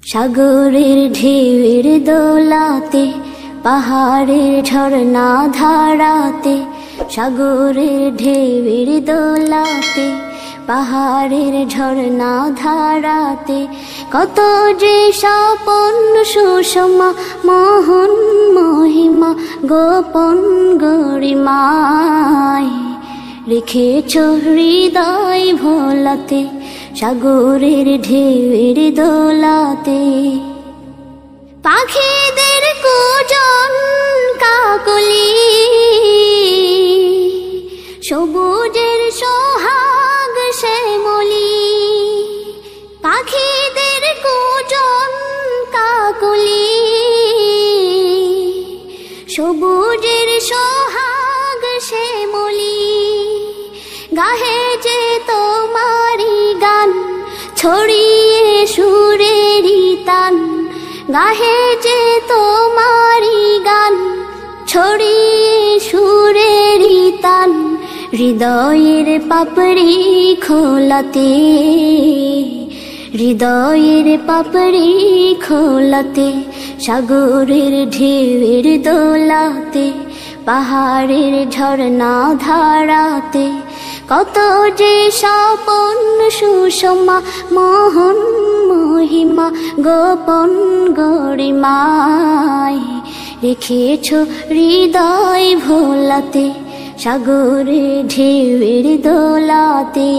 সাগরের ঢেউয়ের দোলাতে, পাহাড়ের ঝর্ণা ধারাতে, সাগরের ঢেউয়ের দোলাতে, পাহাড়ের ঝর্ণা ধারাতে, কত যে স্বপন সুষমা মোহন মহিমা গোপন গরিমায় রেখেছ হৃদয় ভোলাতে, সাগরের ঢেউয়ের দোলাতে। পাখিদের কুজন কাকলি, সবুজের সোহাগ শ্যামলি, পাখিদের কুজন কাকলি, সবুজের সোহাগ শ্যামলি, গাহে যে তোমারি গান ছড়িয়ে সুরেরি তান, গাহে যে তোমারি গান ছড়িয়ে সুরেরি তান, হৃদয়ের পাপড়ি খোলাতে, হৃদয়ের পাপড়ি খোলাতে, সাগরের ঢেউয়ের দোলাতে, পাহাড়ের ঝর্ণা ধারাতে, কত যে স্বপন সুষমা মোহন মহিমা গোপন গরিমায় রেখেছ হৃদয় ভোলাতে, সাগরের ঢেউয়ের দোলাতে।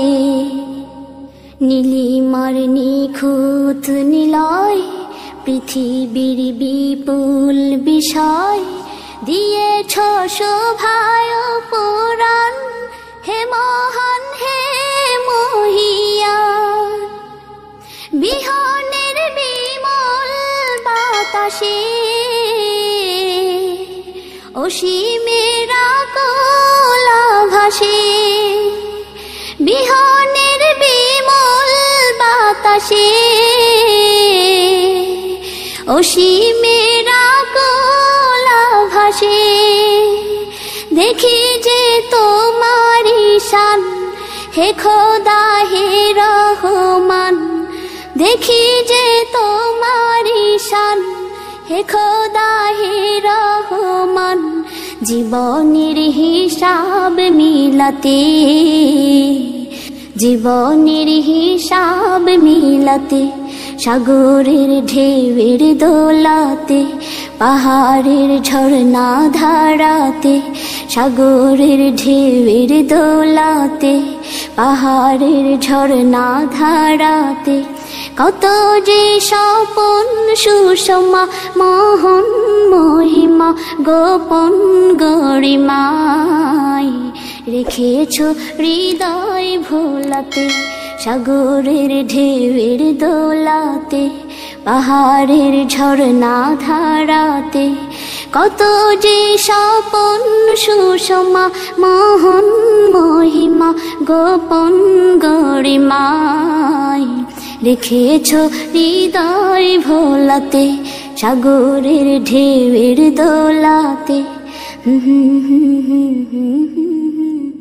নীলিমার নিখুঁত নিলয়, পৃথিবীর বিপুল বিষয়, দিয়েছ শোভায় পুরাণ, হে মহান হে মহিয়ান। বিহনের বিমল বাতাসে, অসীমের আকুল ভাসে, বিহনের বিমল বাতাসে, অসীমের আকুল ভাসে, দেখি যে তোমারি শান, হে খোদা হে রহমান, দেখি যে তোমারি শান, হে খোদা হে রহমান। জীবনের হিসাব মিলাতে, জীবনের হিসাব মিলাতে, সাগরের ঢেউয়ের দোলাতে, পাহাড়ের ঝর্ণা ধারাতে, সাগরের ঢেউয়ের দোলাতে, পাহাড়ের ঝর্ণা ধারাতে, কত যে স্বপন সুষমা মোহন মহিমা গোপন গরিমায় রেখেছ হৃদয় ভোলাতে, সাগরের ঢেউয়ের দোলাতে, পাহাড়ের ঝর্ণা ধারাতে, কত যে স্বপন সুষমা মোহন মহিমা গোপন গরিমায় রেখেছ হৃদয় ভোলাতে, সাগরের ঢেউয়ের দোলাতে।